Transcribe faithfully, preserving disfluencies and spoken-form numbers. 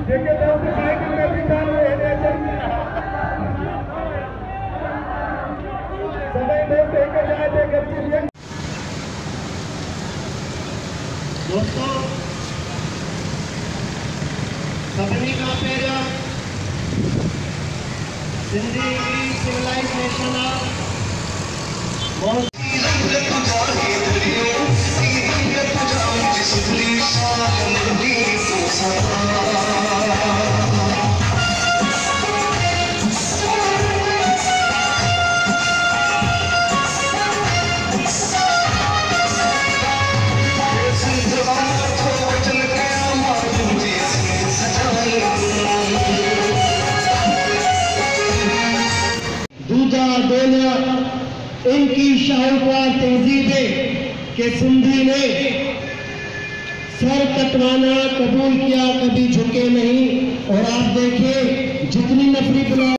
दोस्तों, सभिनी खां पहिरियों सिंधी सिविलाइज़ेशन दूजा दोना इनकी शाहूकार तहजीब है कि सिंधी ने सर कटवाना कबूल किया, कभी झुके नहीं। और आप देखिए जितनी नफरी